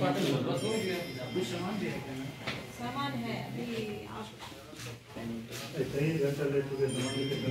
सामान है अभी आप कई घंटा लेट हो गए सामान लेके